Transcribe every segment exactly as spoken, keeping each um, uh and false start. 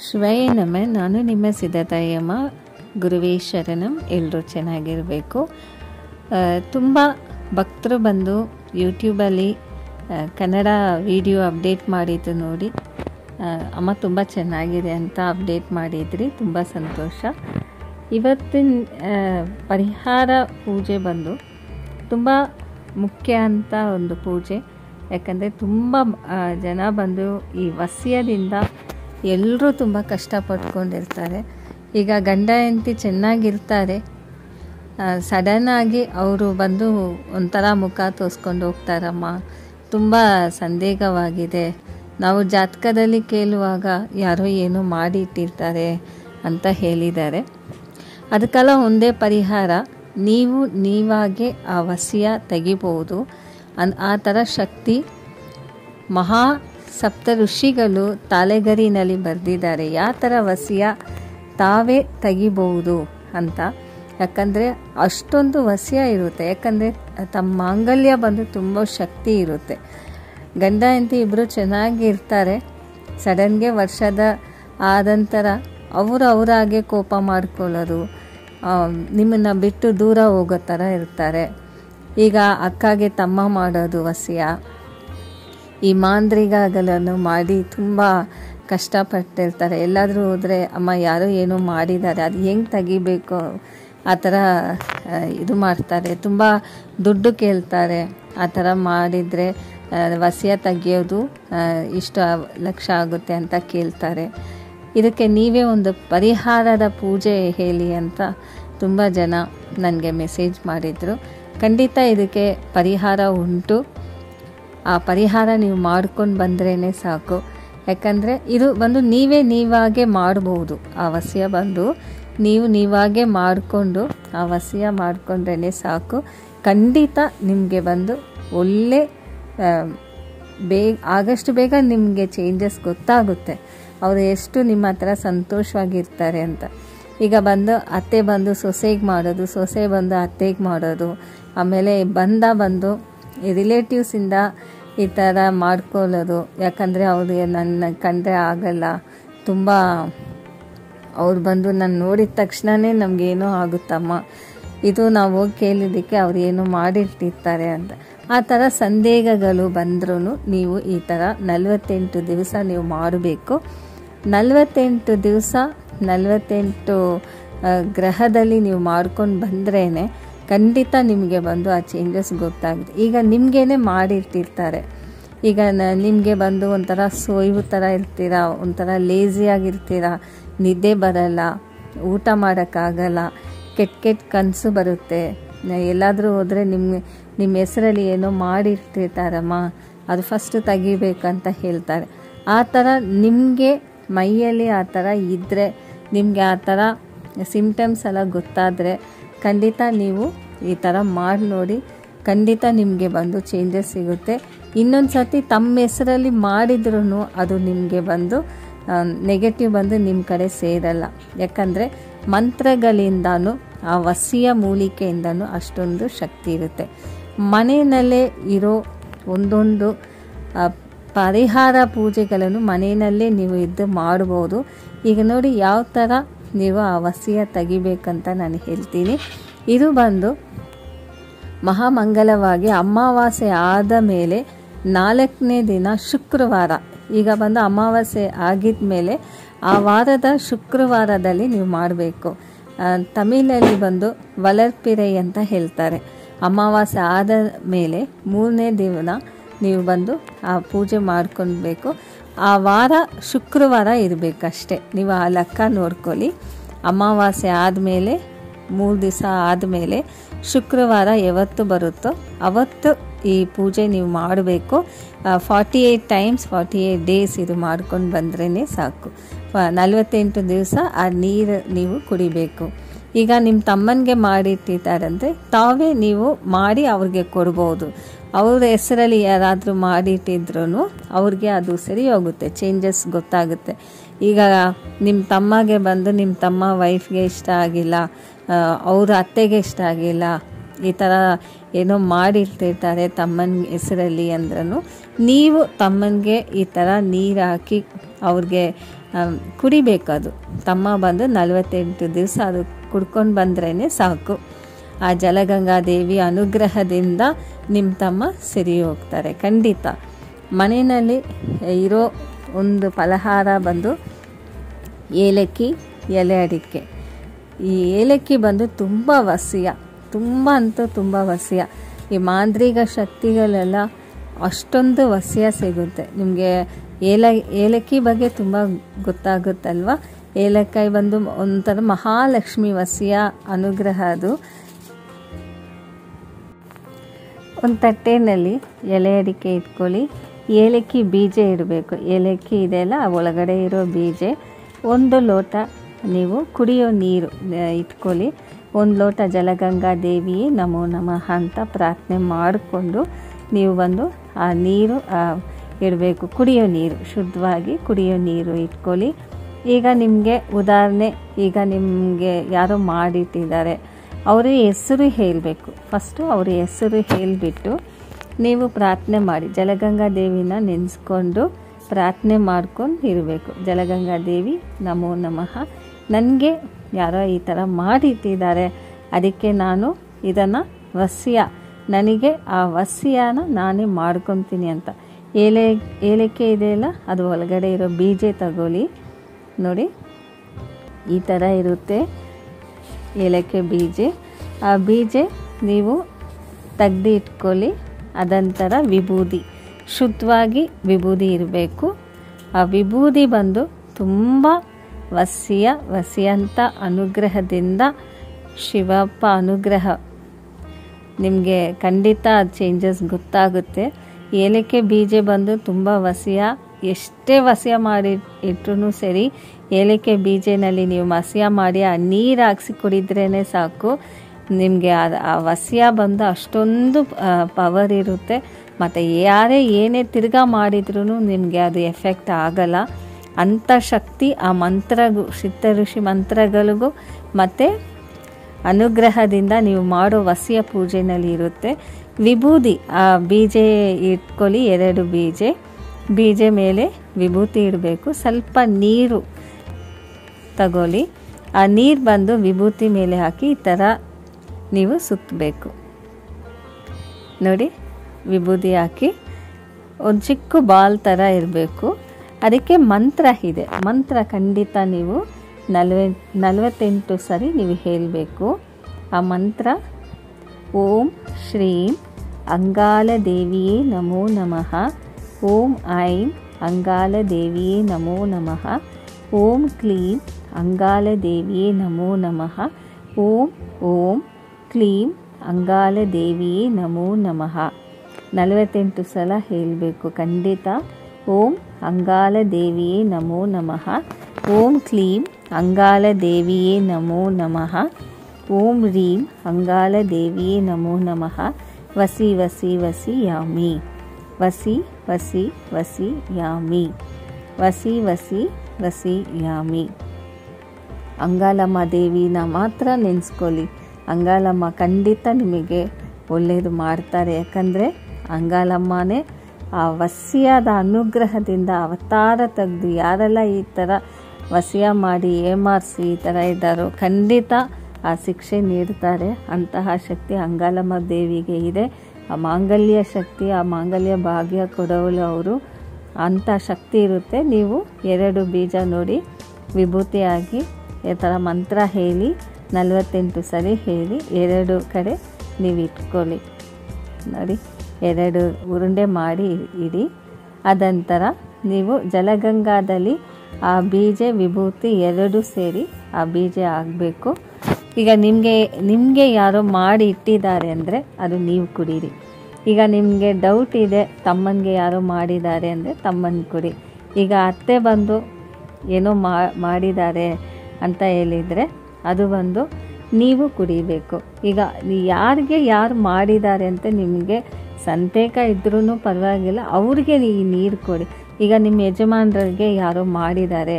ಶಿವಾಯ ನಮಃ. ನಾನು ನಿಮ್ಮ ಸಿದ್ಧತಾಯಮ್ಮ. ಗುರುವೇ ಶರಣಂ. ಎಲ್ಲರೂ ಚೆನ್ನಾಗಿರಬೇಕು. ತುಂಬ ಭಕ್ತರು ಬಂದು ಯೂಟ್ಯೂಬಲ್ಲಿ ಕನ್ನಡ ವಿಡಿಯೋ ಅಪ್ಡೇಟ್ ಮಾಡಿದ್ದು ನೋಡಿ ಅಮ್ಮ ತುಂಬ ಚೆನ್ನಾಗಿದೆ ಅಂತ ಅಪ್ಡೇಟ್ ಮಾಡಿದ್ರಿ. ತುಂಬ ಸಂತೋಷ. ಇವತ್ತಿನ ಪರಿಹಾರ ಪೂಜೆ ಬಂದು ತುಂಬ ಮುಖ್ಯ ಅಂತ ಒಂದು ಪೂಜೆ. ಯಾಕಂದರೆ ತುಂಬ ಜನ ಬಂದು ಈ ವಸ್ಯದಿಂದ ಎಲ್ಲರೂ ತುಂಬ ಕಷ್ಟಪಟ್ಕೊಂಡಿರ್ತಾರೆ. ಈಗ ಗಂಡ ಹೆಂಡತಿ ಚೆನ್ನಾಗಿರ್ತಾರೆ, ಸಡನ್ನಾಗಿ ಅವರು ಬಂದು ಒಂಥರ ಮುಖ ತೋರಿಸ್ಕೊಂಡು ಹೋಗ್ತಾರಮ್ಮ, ತುಂಬ ಸಂದೇಹವಾಗಿದೆ, ನಾವು ಜಾತಕದಲ್ಲಿ ಕೇಳುವಾಗ ಯಾರೋ ಏನೋ ಮಾಡಿ ಇಟ್ಟಿರ್ತಾರೆ ಅಂತ ಹೇಳಿದ್ದಾರೆ. ಅದಕ್ಕೆಲ್ಲ ಒಂದೇ ಪರಿಹಾರ, ನೀವು ನೀವಾಗೆ ಆ ವಸ್ಯ ತೆಗಿಬೋದು. ಅನ್ ಆ ಥರ ಶಕ್ತಿ ಮಹಾ ಸಪ್ತ ಋಷಿಗಳು ತಾಳೆಗರಿನಲ್ಲಿ ಬರೆದಿದ್ದಾರೆ, ಯಾವ ಥರ ವಸ್ಯ ತಾವೇ ತೆಗಿಬಹುದು ಅಂತ. ಯಾಕಂದರೆ ಅಷ್ಟೊಂದು ವಸ್ಯ ಇರುತ್ತೆ. ಯಾಕಂದರೆ ತಮ್ಮ ಮಾಂಗಲ್ಯ ಬಂದು ತುಂಬ ಶಕ್ತಿ ಇರುತ್ತೆ. ಗಂಡ ಹೆಂಡತಿ ಇಬ್ಬರು ಚೆನ್ನಾಗಿರ್ತಾರೆ, ಸಡನ್ಗೆ ವರ್ಷದ ಆದಂತರ ಅವರು ಅವರಾಗೆ ಕೋಪ ಮಾಡ್ಕೊಳ್ಳೋದು, ನಿಮ್ಮನ್ನು ಬಿಟ್ಟು ದೂರ ಹೋಗೋ ಥರ ಇರ್ತಾರೆ. ಈಗ ಅಕ್ಕಗೆ ತಮ್ಮ ಮಾಡೋದು ವಸ್ಯ, ಈ ಮಾಂದ್ರಿಗಳನ್ನು ಮಾಡಿ ತುಂಬ ಕಷ್ಟಪಟ್ಟಿರ್ತಾರೆ. ಎಲ್ಲಾದರೂ ಹೋದರೆ ಅಮ್ಮ ಯಾರೋ ಏನೋ ಮಾಡಿದ್ದಾರೆ, ಅದು ಹೆಂಗೆ ತೆಗಿಬೇಕು ಆ ಥರ ಇದು ಮಾಡ್ತಾರೆ, ತುಂಬ ದುಡ್ಡು ಕೇಳ್ತಾರೆ. ಆ ಥರ ಮಾಡಿದರೆ ವಸ್ಯ ತೆಗಿಯೋದು ಇಷ್ಟು ಲಕ್ಷ ಆಗುತ್ತೆ ಅಂತ ಕೇಳ್ತಾರೆ. ಇದಕ್ಕೆ ನೀವೇ ಒಂದು ಪರಿಹಾರದ ಪೂಜೆ ಹೇಳಿ ಅಂತ ತುಂಬ ಜನ ನನಗೆ ಮೆಸೇಜ್ ಮಾಡಿದರು. ಖಂಡಿತ ಇದಕ್ಕೆ ಪರಿಹಾರ ಉಂಟು. ಆ ಪರಿಹಾರ ನೀವು ಮಾಡ್ಕೊಂಡು ಬಂದ್ರೇ ಸಾಕು. ಯಾಕಂದರೆ ಇದು ಬಂದು ನೀವೇ ನೀವಾಗೆ ಮಾಡ್ಬೋದು. ಆ ವಸ್ಯ ಬಂದು ನೀವು ನೀವಾಗೆ ಮಾಡಿಕೊಂಡು ಆ ವಸ್ಯ ಮಾಡಿಕೊಂಡ್ರೇ ಸಾಕು. ಖಂಡಿತ ನಿಮಗೆ ಬಂದು ಒಳ್ಳೆ ಬೇಗ ಆದಷ್ಟು ಬೇಗ ನಿಮಗೆ ಚೇಂಜಸ್ ಗೊತ್ತಾಗುತ್ತೆ. ಅವರು ಎಷ್ಟು ನಿಮ್ಮ ಹತ್ರ ಸಂತೋಷವಾಗಿರ್ತಾರೆ ಅಂತ. ಈಗ ಬಂದು ಅತ್ತೆ ಬಂದು ಸೊಸೆಗೆ ಮಾಡೋದು, ಸೊಸೆ ಬಂದು ಅತ್ತೆಗೆ ಮಾಡೋದು, ಆಮೇಲೆ ಬಂದ ಬಂದು ರಿಲೇಟಿವ್ಸಿಂದ ಈ ಥರ ಮಾಡ್ಕೊಳ್ಳೋದು. ಯಾಕಂದರೆ ಅವ್ರಿಗೆ ನನ್ನ ಕಂಡ್ರೆ ಆಗಲ್ಲ, ತುಂಬ ಅವ್ರು ಬಂದು ನಾನು ನೋಡಿದ ತಕ್ಷಣವೇ ನಮಗೇನೋ ಆಗುತ್ತಮ್ಮ, ಇದು ನಾವು ಹೋಗಿ ಕೇಳಿದ್ದಕ್ಕೆ ಅವ್ರು ಏನೋ ಮಾಡಿರ್ತಿರ್ತಾರೆ ಅಂತ. ಆ ಥರ ಸಂದೇಹಗಳು ಬಂದ್ರೂ ನೀವು ಈ ಥರ ನಲವತ್ತೆಂಟು ದಿವಸ ನೀವು ಮಾಡಬೇಕು. ನಲವತ್ತೆಂಟು ದಿವಸ ನಲವತ್ತೆಂಟು ಗ್ರಹದಲ್ಲಿ ನೀವು ಮಾಡ್ಕೊಂಡು ಬಂದ್ರೇ ಖಂಡಿತ ನಿಮಗೆ ಬಂದು ಆ ಚೇಂಜಸ್ ಗೊತ್ತಾಗುತ್ತೆ. ಈಗ ನಿಮಗೇನೆ ಮಾಡಿರ್ತಿರ್ತಾರೆ, ಈಗ ನಿಮಗೆ ಬಂದು ಒಂಥರ ಸೋಯ್ವು ಥರ ಇರ್ತೀರ, ಒಂಥರ ಲೇಸಿಯಾಗಿರ್ತೀರ, ನಿದ್ದೆ ಬರಲ್ಲ, ಊಟ ಮಾಡೋಕ್ಕಾಗಲ್ಲ, ಕೆಟ್ಟ ಕೆಟ್ಟ ಕನಸು ಬರುತ್ತೆ. ಎಲ್ಲಾದರೂ ಹೋದರೆ ನಿಮ್ಮ ನಿಮ್ಮ ಹೆಸರಲ್ಲಿ ಏನೋ ಮಾಡಿರ್ತಿರ್ತಾರಮ್ಮ, ಅದು ಫಸ್ಟ್ ತೆಗಿಬೇಕಂತ ಹೇಳ್ತಾರೆ. ಆ ಥರ ನಿಮಗೆ ಮೈಯಲ್ಲಿ ಆ ಥರ ಇದ್ದರೆ, ನಿಮಗೆ ಆ ಥರ ಸಿಮ್ಟಮ್ಸ್ ಎಲ್ಲ ಗೊತ್ತಾದರೆ ಖಂಡಿತ ನೀವು ಈ ಥರ ಮಾಡಿ ನೋಡಿ. ಖಂಡಿತ ನಿಮಗೆ ಬಂದು ಚೇಂಜಸ್ ಸಿಗುತ್ತೆ. ಇನ್ನೊಂದು ಸರ್ತಿ ತಮ್ಮ ಹೆಸರಲ್ಲಿ ಮಾಡಿದ್ರೂ ಅದು ನಿಮಗೆ ಬಂದು ನೆಗೆಟಿವ್ ಬಂದು ನಿಮ್ಮ ಕಡೆ ಸೇರಲ್ಲ. ಯಾಕಂದರೆ ಮಂತ್ರಗಳಿಂದನೂ ಆ ವಸ್ಯ ಮೂಲಿಕೆಯಿಂದನೂ ಅಷ್ಟೊಂದು ಶಕ್ತಿ ಇರುತ್ತೆ. ಮನೆಯಲ್ಲೇ ಇರೋ ಒಂದೊಂದು ಪರಿಹಾರ ಪೂಜೆಗಳನ್ನು ಮನೆಯಲ್ಲೇ ನೀವು ಇದ್ದು ಮಾಡ್ಬೋದು. ಈಗ ನೋಡಿ ಯಾವ ಥರ ನೀವು ಆ ವಸ್ಯ ತೆಗಿಬೇಕಂತ ನಾನು ಹೇಳ್ತೀನಿ. ಇದು ಬಂದು ಮಹಾಮಂಗಲವಾಗಿ ಅಮಾವಾಸ್ಯೆ ಆದ ಮೇಲೆ ನಾಲ್ಕನೇ ದಿನ ಶುಕ್ರವಾರ, ಈಗ ಬಂದು ಅಮಾವಾಸ್ಯೆ ಆಗಿದ ಮೇಲೆ ಆ ವಾರದ ಶುಕ್ರವಾರದಲ್ಲಿ ನೀವು ಮಾಡಬೇಕು. ತಮಿಳಲ್ಲಿ ಬಂದು ವಲರ್ಪಿರೈ ಅಂತ ಹೇಳ್ತಾರೆ. ಅಮಾವಾಸ್ಯೆ ಆದ ಮೇಲೆ ಮೂರನೇ ದಿನ ನೀವು ಬಂದು ಆ ಪೂಜೆ ಮಾಡ್ಕೊಳ್ಬೇಕು. ಆ ವಾರ ಶುಕ್ರವಾರ ಇರಬೇಕಷ್ಟೆ. ನೀವು ಆ ಲೆಕ್ಕ ನೋಡ್ಕೊಳ್ಳಿ. ಅಮಾವಾಸ್ಯೆ ಆದಮೇಲೆ ಮೂರು ದಿವಸ ಆದಮೇಲೆ ಶುಕ್ರವಾರ ಯಾವತ್ತು ಬರುತ್ತೋ ಅವತ್ತು ಈ ಪೂಜೆ ನೀವು ಮಾಡಬೇಕು. Forty eight times forty eight days ಇದು ಮಾಡ್ಕೊಂಡು ಬಂದ್ರೇ ಸಾಕು. ನಲವತ್ತೆಂಟು ದಿವಸ ಆ ನೀರು ನೀವು ಕುಡಿಬೇಕು. ಈಗ ನಿಮ್ಮ ತಮ್ಮನಿಗೆ ಮಾಡಿಟ್ಟಿದ್ದಾರಂದರೆ ತಾವೇ ನೀವು ಮಾಡಿ ಅವ್ರಿಗೆ ಕೊಡ್ಬೋದು. ಅವ್ರ ಹೆಸರಲ್ಲಿ ಯಾರಾದರೂ ಮಾಡಿಟ್ಟಿದ್ರೂ ಅವ್ರಿಗೆ ಅದು ಸರಿ ಹೋಗುತ್ತೆ, ಚೇಂಜಸ್ ಗೊತ್ತಾಗುತ್ತೆ. ಈಗ ನಿಮ್ಮ ತಮ್ಮಗೆ ಬಂದು ನಿಮ್ಮ ತಮ್ಮ ವೈಫ್ಗೆ ಇಷ್ಟ ಆಗಿಲ್ಲ, ಅವ್ರ ಅತ್ತೆಗೆ ಇಷ್ಟ ಆಗಿಲ್ಲ, ಈ ಥರ ಏನೋ ಮಾಡಿರ್ತಿರ್ತಾರೆ ತಮ್ಮನ ಹೆಸರಲ್ಲಿ ಅಂದ್ರೂ ನೀವು ತಮ್ಮನಿಗೆ ಈ ಥರ ನೀರು ಹಾಕಿ ಅವ್ರಿಗೆ ಕುಡಿಬೇಕು. ಅದು ತಮ್ಮ ಬಂದು ನಲವತ್ತೆಂಟು ದಿವಸ ಅದು ಕುಡ್ಕೊಂಡು ಬಂದ್ರೇ ಸಾಕು. ಆ ಜಲಗಂಗಾದೇವಿ ಅನುಗ್ರಹದಿಂದ ನಿಮ್ಮ ತಮ್ಮ ಸರಿ ಹೋಗ್ತಾರೆ ಖಂಡಿತ. ಮನೆಯಲ್ಲಿ ಇರೋ ಒಂದು ಫಲಹಾರ ಬಂದು ಏಲಕ್ಕಿ, ಎಲೆ ಅಡಿಕೆ. ಈ ಏಲಕ್ಕಿ ಬಂದು ತುಂಬ ವಸಿಯ, ತುಂಬ ಅಂತೂ ತುಂಬ ವಸಿಯ. ಈ ಮಾಂತ್ರಿಕ ಶಕ್ತಿಗಳೆಲ್ಲ ಅಷ್ಟೊಂದು ವಸಿಯ ಸಿಗುತ್ತೆ ನಿಮಗೆ. ಏಲ ಏಲಕ್ಕಿ ಬಗ್ಗೆ ತುಂಬ ಗೊತ್ತಾಗುತ್ತಲ್ವ. ಏಲಕ್ಕಾಯಿ ಬಂದು ಒಂಥರ ಮಹಾಲಕ್ಷ್ಮಿ ವಸಿಯ ಅನುಗ್ರಹ. ಅದು ಒಂದು ತಟ್ಟೆಯಲ್ಲಿ ಎಲೆ ಅಡಿಕೆ ಇಟ್ಕೊಳ್ಳಿ, ಏಲಕ್ಕಿ ಬೀಜ ಇಡಬೇಕು. ಏಲಕ್ಕಿ ಇದೆಯಲ್ಲ ಒಳಗಡೆ ಇರೋ ಬೀಜ. ಒಂದು ಲೋಟ ನೀವು ಕುಡಿಯೋ ನೀರು ಇಟ್ಕೊಳ್ಳಿ. ಒಂದು ಲೋಟ ಜಲಗಂಗಾ ದೇವಿಯೇ ನಮೋ ನಮಃ ಅಂತ ಪ್ರಾರ್ಥನೆ ಮಾಡಿಕೊಂಡು ನೀವು ಬಂದು ಆ ನೀರು ಇಡಬೇಕು. ಕುಡಿಯೋ ನೀರು, ಶುದ್ಧವಾಗಿ ಕುಡಿಯೋ ನೀರು ಇಟ್ಕೊಳ್ಳಿ. ಈಗ ನಿಮಗೆ ಉದಾಹರಣೆ, ಈಗ ನಿಮಗೆ ಯಾರೋ ಮಾಡಿಟ್ಟಿದ್ದಾರೆ, ಅವರ ಹೆಸರು ಹೇಳಬೇಕು. ಫಸ್ಟು ಅವ್ರ ಹೆಸರು ಹೇಳಿಬಿಟ್ಟು ನೀವು ಪ್ರಾರ್ಥನೆ ಮಾಡಿ, ಜಲಗಂಗಾ ದೇವಿನ ನೆನೆಸ್ಕೊಂಡು ಪ್ರಾರ್ಥನೆ ಮಾಡ್ಕೊಂಡು ಇರಬೇಕು. ಜಲಗಂಗಾ ದೇವಿ ನಮೋ ನಮಃ, ನನಗೆ ಯಾರೋ ಈ ಥರ ಮಾಡಿಟ್ಟಿದ್ದಾರೆ, ಅದಕ್ಕೆ ನಾನು ಇದನ್ನು ವಸ್ಯ, ನನಗೆ ಆ ವಸ್ಯನ ನಾನೇ ಮಾಡ್ಕೊತೀನಿ ಅಂತ. ಏಲೆ ಏಲಕ್ಕಿ ಇದೆಯಲ್ಲ ಅದು ಒಳಗಡೆ ಇರೋ ಬೀಜ ತಗೊಳ್ಳಿ. ನೋಡಿ ಈ ಥರ ಇರುತ್ತೆ ಏಲಕ್ಕಿ ಬೀಜ. ಆ ಬೀಜ ನೀವು ತೆಗ್ದು ಇಟ್ಕೊಳ್ಳಿ. ಅದಂತರ ವಿಭೂದಿ, ಶುದ್ಧವಾಗಿ ವಿಭೂದಿ ಇರಬೇಕು. ಆ ವಿಭೂದಿ ಬಂದು ತುಂಬ ವಸಿಯ ವಸಿಯಂತ ಅನುಗ್ರಹದಿಂದ ಶಿವಪ್ಪ ಅನುಗ್ರಹ ನಿಮಗೆ ಖಂಡಿತ ಚೇಂಜಸ್ ಗೊತ್ತಾಗುತ್ತೆ. ಏಲಕ್ಕಿ ಬೀಜ ಬಂದು ತುಂಬ ವಸಿಯ, ಎಷ್ಟೇ ವಸಿಯ ಮಾಡಿ ಇಟ್ಟರೂ ಸರಿ, ಏಲಕ್ಕಿ ಬೀಜನಲ್ಲಿ ನೀವು ವಸಿಯ ಮಾಡಿ ಆ ನೀರು ಹಾಕ್ಸಿ ಕುಡಿದ್ರೇ ಸಾಕು, ನಿಮಗೆ ಆ ವಸಿಯ ಬಂದು ಅಷ್ಟೊಂದು ಪವರ್ ಇರುತ್ತೆ. ಮತ್ತು ಯಾರೇ ಏನೇ ತಿರ್ಗಾ ಮಾಡಿದ್ರೂ ನಿಮಗೆ ಅದು ಎಫೆಕ್ಟ್ ಆಗಲ್ಲ. ಅಂಥ ಶಕ್ತಿ ಆ ಮಂತ್ರಗೂ, ಸಿದ್ಧ ಋಷಿ ಮಂತ್ರಗಳಿಗೂ ಮತ್ತು ಅನುಗ್ರಹದಿಂದ ನೀವು ಮಾಡೋ ವಸಿಯ ಪೂಜೆನಲ್ಲಿ ಇರುತ್ತೆ. ವಿಭೂದಿ, ಆ ಬೀಜ ಇಟ್ಕೊಳ್ಳಿ, ಎರಡು ಬೀಜ ಬೀಜ ಮೇಲೆ ವಿಭೂತಿ ಇಡಬೇಕು. ಸ್ವಲ್ಪ ನೀರು ತಗೊಳ್ಳಿ, ಆ ನೀರು ಬಂದು ವಿಭೂತಿ ಮೇಲೆ ಹಾಕಿ ಈ ಥರ ನೀವು ಸುತ್ತಬೇಕು. ನೋಡಿ ವಿಭೂತಿ ಹಾಕಿ ಒಂದು ಚಿಕ್ಕ ಬಾಲ್ ಥರ ಇರಬೇಕು. ಅದಕ್ಕೆ ಮಂತ್ರ ಇದೆ. ಮಂತ್ರ ಖಂಡಿತ ನೀವು ನಲ್ವೆ ನಲವತ್ತೆಂಟು ಸರಿ ನೀವು ಹೇಳಬೇಕು. ಆ ಮಂತ್ರ ಓಂ ಶ್ರೀಂ ಅಂಗಾಲ ದೇವಿಯೇ ನಮೋ ನಮಃ, ಓಂ ಐಂ ಅಂಗಾಲ ದೇವಿಯೇ ನಮೋ ನಮಃ, ಓಂ ಕ್ಲೀಂ ಅಂಗಾಲ ದೇವಿಯೇ ನಮೋ ನಮಃ, ಓಂ ಓಂ ಕ್ಲೀಂ ಅಂಗಾಲ ದೇವಿಯೇ ನಮೋ ನಮಃ. ನಲವತ್ತೆಂಟು ಸಲ ಹೇಳಬೇಕು ಖಂಡಿತ. ಓಂ ಅಂಗಾಲ ದೇವಿಯೇ ನಮೋ ನಮಃ, ಓಂ ಕ್ಲೀಂ ಅಂಗಾಲ ದೇವಿಯೇ ನಮೋ ನಮಃ, ಓಂ ರೀಂ ಅಂಗಾಲ ದೇವಿಯೇ ನಮೋ ನಮಃ, ವಸಿ ವಸಿ ವಸಿ ಯಾಮಿ, ವಸಿ ವಸಿ ವಸಿ ಯಾಮಿ, ವಸಿ ವಸಿ ವಸಿ ಯಾಮಿ. ಅಂಗಾಲಮ್ಮ ದೇವಿನ ಮಾತ್ರ ನೆನೆಸ್ಕೊಳ್ಳಿ. ಅಂಗಾಲಮ್ಮ ಖಂಡಿತ ನಿಮಗೆ ಒಳ್ಳೆಯದು ಮಾಡ್ತಾರೆ. ಯಾಕಂದರೆ ಅಂಗಾಲಮ್ಮನೇ ಆ ವಸ್ಯದ ಅನುಗ್ರಹದಿಂದ ಅವತಾರ ತೆಗೆದು ಯಾರೆಲ್ಲ ಈ ಥರ ವಸಿಯ ಮಾಡಿ ಏಮಾರಿಸಿ ಈ ಥರ ಇದ್ದಾರೋ ಖಂಡಿತ ಆ ಶಿಕ್ಷೆ ನೀಡ್ತಾರೆ. ಅಂತಹ ಶಕ್ತಿ ಅಂಗಾಲಮ್ಮ ದೇವಿಗೆ ಇದೆ. ಆ ಮಾಂಗಲ್ಯ ಶಕ್ತಿ, ಆ ಮಾಂಗಲ್ಯ ಭಾಗ್ಯ ಕೊಡೋಳು ಅವರು. ಅಂಥ ಶಕ್ತಿ ಇರುತ್ತೆ. ನೀವು ಎರಡು ಬೀಜ ನೋಡಿ ವಿಭೂತಿಯಾಗಿ ಈ ಥರ ಮಂತ್ರ ಹೇಳಿ ನಲವತ್ತೆಂಟು ಸರಿ ಹೇಳಿ ಎರಡು ಕಡೆ ನೀವು ಇಟ್ಕೊಳ್ಳಿ. ನೋಡಿ ಎರಡು ಉರುಂಡೆ ಮಾಡಿ ಇಡಿ. ಅದಂತರ ನೀವು ಜಲಗಂಗಾದಲ್ಲಿ ಆ ಬೀಜ ವಿಭೂತಿ ಎರಡು ಸೇರಿ ಆ ಬೀಜ ಆಗಬೇಕು. ಈಗ ನಿಮಗೆ ನಿಮಗೆ ಯಾರೋ ಮಾಡಿ ಇಟ್ಟಿದ್ದಾರೆ ಅಂದರೆ ಅದು ನೀವು ಕುಡೀರಿ. ಈಗ ನಿಮಗೆ ಡೌಟ್ ಇದೆ ತಮ್ಮನಿಗೆ ಯಾರೋ ಮಾಡಿದ್ದಾರೆ ಅಂದರೆ ತಮ್ಮನ ಕುಡಿ. ಈಗ ಅತ್ತೆ ಬಂದು ಏನೋ ಮಾಡಿದ್ದಾರೆ ಅಂತ ಹೇಳಿದರೆ ಅದು ಬಂದು ನೀವು ಕುಡಿಬೇಕು. ಈಗ ಯಾರಿಗೆ ಯಾರು ಮಾಡಿದ್ದಾರೆ ಅಂತ ನಿಮಗೆ ಸಂದೇಹ ಇದ್ರೂ ಪರವಾಗಿಲ್ಲ, ಅವ್ರಿಗೆ ಈ ನೀರು ಕೊಡಿ. ಈಗ ನಿಮ್ಮ ಯಜಮಾನರಿಗೆ ಯಾರೋ ಮಾಡಿದ್ದಾರೆ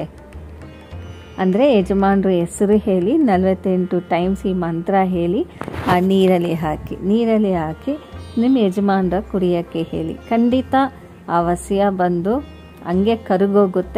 ಅಂದರೆ ಯಜಮಾನರು ಹೆಸರು ಹೇಳಿ ನಲವತ್ತೆಂಟು ಟೈಮ್ಸ್ ಈ ಮಂತ್ರ ಹೇಳಿ ಆ ನೀರಲ್ಲಿ ಹಾಕಿ ನೀರಲ್ಲಿ ಹಾಕಿ ನಿಮ್ಮ ಯಜಮಾನರ ಕುಡಿಯೋಕ್ಕೆ ಹೇಳಿ. ಖಂಡಿತ ಆ ವಸಿಯ ಬಂದು ಹಂಗೆ ಕರಗೋಗುತ್ತೆ.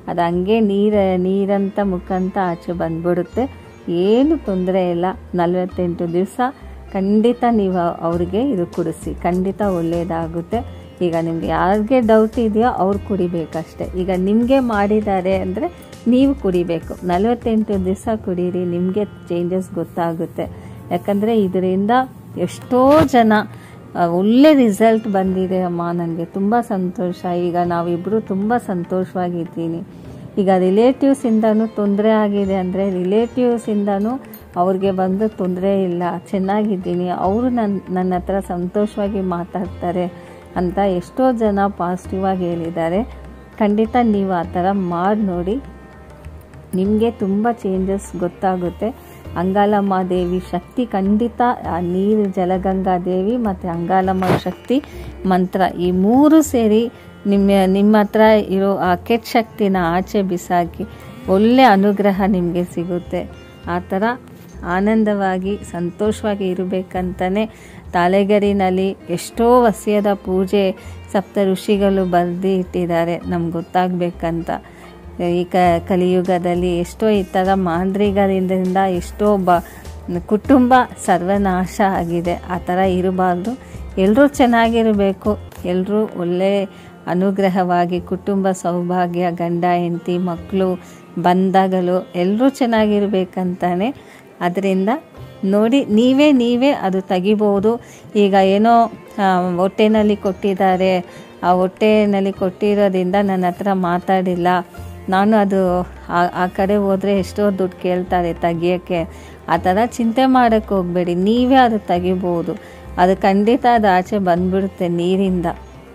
ಅದು ಹಂಗೆ ನೀರು ನೀರಂತ ಮುಖಂತ ಆಚೆ ಬಂದ್ಬಿಡುತ್ತೆ. ಏನು ತೊಂದರೆ ಇಲ್ಲ. ನಲವತ್ತೆಂಟು ದಿವಸ ಖಂಡಿತ ನೀವು ಅವ್ರಿಗೆ ಇದು ಕುಡಿಸಿ, ಖಂಡಿತ ಒಳ್ಳೆಯದಾಗುತ್ತೆ. ಈಗ ನಿಮ್ಗೆ ಯಾರಿಗೆ ಡೌಟ್ ಇದೆಯೋ ಅವ್ರು ಕುಡಿಬೇಕಷ್ಟೆ. ಈಗ ನಿಮಗೆ ಮಾಡಿದ್ದಾರೆ ಅಂದರೆ ನೀವು ಕುಡಿಬೇಕು. ನಲವತ್ತೆಂಟು ದಿವಸ ಕುಡೀರಿ, ನಿಮಗೆ ಚೇಂಜಸ್ ಗೊತ್ತಾಗುತ್ತೆ. ಯಾಕಂದರೆ ಇದರಿಂದ ಎಷ್ಟೋ ಜನ ಒಳ್ಳೆ ರಿಸಲ್ಟ್ ಬಂದಿದೆ ಅಮ್ಮ. ನನಗೆ ತುಂಬ ಸಂತೋಷ. ಈಗ ನಾವಿಬ್ಬರು ತುಂಬ ಸಂತೋಷವಾಗಿದ್ದೀನಿ. ಈಗ ರಿಲೇಟಿವ್ಸಿಂದನೂ ತೊಂದರೆ ಆಗಿದೆ ಅಂದರೆ ರಿಲೇಟಿವ್ಸಿಂದನೂ ಅವ್ರಿಗೆ ಬಂದು ತೊಂದರೆ ಇಲ್ಲ, ಚೆನ್ನಾಗಿದ್ದೀನಿ, ಅವರು ನನ್ನ ನನ್ನ ಹತ್ರ ಸಂತೋಷವಾಗಿ ಮಾತಾಡ್ತಾರೆ ಅಂತ ಎಷ್ಟೋ ಜನ ಪಾಸಿಟಿವ್ ಆಗಿ ಹೇಳಿದ್ದಾರೆ. ಖಂಡಿತ ನೀವು ಆ ಥರ ಮಾಡಿ ನೋಡಿ, ನಿಮಗೆ ತುಂಬ ಚೇಂಜಸ್ ಗೊತ್ತಾಗುತ್ತೆ. ಅಂಗಾಲಮ್ಮ ದೇವಿ ಶಕ್ತಿ ಖಂಡಿತ, ಆ ನೀರು ಜಲಗಂಗಾ ದೇವಿ ಮತ್ತು ಅಂಗಾಲಮ್ಮ ಶಕ್ತಿ ಮಂತ್ರ ಈ ಮೂರು ಸೇರಿ ನಿಮ್ಮ ನಿಮ್ಮ ಹತ್ರ ಇರೋ ಆ ಕೆಟ್ಟ ಶಕ್ತಿನ ಆಚೆ ಬಿಸಾಕಿ ಒಳ್ಳೆ ಅನುಗ್ರಹ ನಿಮಗೆ ಸಿಗುತ್ತೆ. ಆ ಥರ ಆನಂದವಾಗಿ ಸಂತೋಷವಾಗಿ ಇರಬೇಕಂತಲೇ ತಾಳೆಗರಿನಲ್ಲಿ ಎಷ್ಟೋ ವಸ್ಯದ ಪೂಜೆ ಸಪ್ತ ಋಷಿಗಳು ಬರೆದು ಇಟ್ಟಿದ್ದಾರೆ ನಮ್ಗೆ ಗೊತ್ತಾಗಬೇಕಂತ. ಈ ಕ ಕಲಿಯುಗದಲ್ಲಿ ಎಷ್ಟೋ ಈ ಥರ ಮಾಂತ್ರಿಕರಿಂದ ಎಷ್ಟೋ ಬ ಕುಟುಂಬ ಸರ್ವನಾಶ ಆಗಿದೆ. ಆ ಥರ ಇರಬಾರ್ದು. ಎಲ್ಲರೂ ಚೆನ್ನಾಗಿರಬೇಕು. ಎಲ್ಲರೂ ಒಳ್ಳೆ ಅನುಗ್ರಹವಾಗಿ ಕುಟುಂಬ ಸೌಭಾಗ್ಯ, ಗಂಡ ಹೆಂಡತಿ ಮಕ್ಕಳು ಬಂಧಗಳು ಎಲ್ಲರೂ ಚೆನ್ನಾಗಿರ್ಬೇಕಂತಾನೆ. ಅದರಿಂದ ನೋಡಿ ನೀವೇ ನೀವೇ ಅದು ತೆಗಿಬೋದು. ಈಗ ಏನೋ ಹೊಟ್ಟೆನಲ್ಲಿ ಕೊಟ್ಟಿದ್ದಾರೆ, ಆ ಹೊಟ್ಟೆನಲ್ಲಿ ಕೊಟ್ಟಿರೋದ್ರಿಂದ ನನ್ನ ಹತ್ರ ಮಾತಾಡಿಲ್ಲ, ನಾನು ಅದು ಆ ಕಡೆ ಹೋದರೆ ಎಷ್ಟೋ ದುಡ್ಡು ಕೇಳ್ತಾರೆ ತೆಗಿಯೋಕ್ಕೆ. ಆ ಥರ ಚಿಂತೆ ಮಾಡೋಕ್ಕೆ ಹೋಗಬೇಡಿ. ನೀವೇ ಅದು ತೆಗಿಬೋದು. ಅದು ಖಂಡಿತ ಅದು ಆಚೆ ಬಂದ್ಬಿಡುತ್ತೆ. ನೀರಿಂದ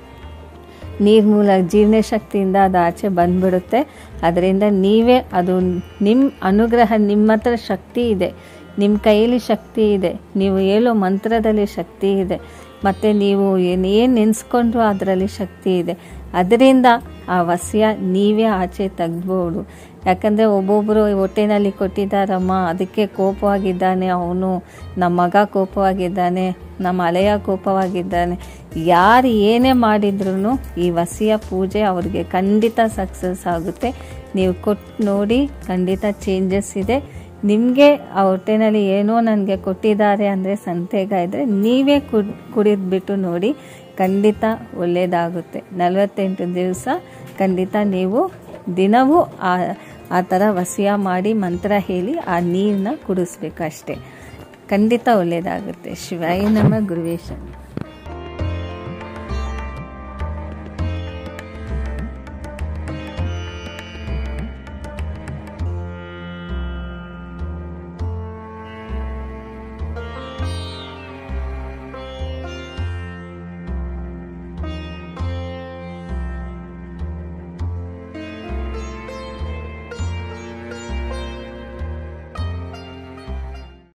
ನೀರು ಮೂಲ ಜೀರ್ಣಶಕ್ತಿಯಿಂದ ಅದು ಆಚೆ ಬಂದ್ಬಿಡುತ್ತೆ. ಅದರಿಂದ ನೀವೇ ಅದು ನಿಮ್ಮ ಅನುಗ್ರಹ, ನಿಮ್ಮ ಹತ್ರ ಶಕ್ತಿ ಇದೆ, ನಿಮ್ಮ ಕೈಯಲ್ಲಿ ಶಕ್ತಿ ಇದೆ, ನೀವು ಹೇಳೋ ಮಂತ್ರದಲ್ಲಿ ಶಕ್ತಿ ಇದೆ, ಮತ್ತು ನೀವು ಏನು ಏನು ನೆನೆಸ್ಕೊಂಡ್ರು ಅದರಲ್ಲಿ ಶಕ್ತಿ ಇದೆ. ಅದರಿಂದ ಆ ವಸ್ಯ ನೀವೇ ಆಚೆ ತೆಗ್ಬೋದು. ಯಾಕಂದರೆ ಒಬ್ಬೊಬ್ಬರು ಹೊಟ್ಟೆನಲ್ಲಿ ಕೊಟ್ಟಿದ್ದಾರಮ್ಮ, ಅದಕ್ಕೆ ಕೋಪವಾಗಿದ್ದಾನೆ ಅವನು, ನಮ್ಮ ಮಗ ಕೋಪವಾಗಿದ್ದಾನೆ, ನಮ್ಮ ಅಲೆಯ ಕೋಪವಾಗಿದ್ದಾನೆ. ಯಾರು ಏನೇ ಮಾಡಿದ್ರೂ ಈ ವಸಿಯ ಪೂಜೆ ಅವ್ರಿಗೆ ಖಂಡಿತ ಸಕ್ಸಸ್ ಆಗುತ್ತೆ. ನೀವು ಕೊಟ್ಟು ನೋಡಿ, ಖಂಡಿತ ಚೇಂಜಸ್ ಇದೆ. ನಿಮಗೆ ಆ ಹೊಟ್ಟೆನಲ್ಲಿ ಏನೋ ನನಗೆ ಕೊಟ್ಟಿದ್ದಾರೆ ಅಂದರೆ ಸಂತೇಗ ಇದ್ದರೆ ನೀವೇ ಕುಡ್ ಕುಡಿದ್ಬಿಟ್ಟು ನೋಡಿ, ಖಂಡಿತ ಒಳ್ಳೆಯದಾಗುತ್ತೆ. ನಲವತ್ತೆಂಟು ದಿವಸ ಖಂಡಿತ ನೀವು ದಿನವೂ ಆ ಆ ಥರ ವಸಿಯ ಮಾಡಿ ಮಂತ್ರ ಹೇಳಿ ಆ ನೀರನ್ನ ಕುಡಿಸ್ಬೇಕು ಅಷ್ಟೇ. ಖಂಡಿತ ಒಳ್ಳೆಯದಾಗುತ್ತೆ. ಶಿವಾಯ ನಮಃ. ಗುರುವೇ ಶರಣು.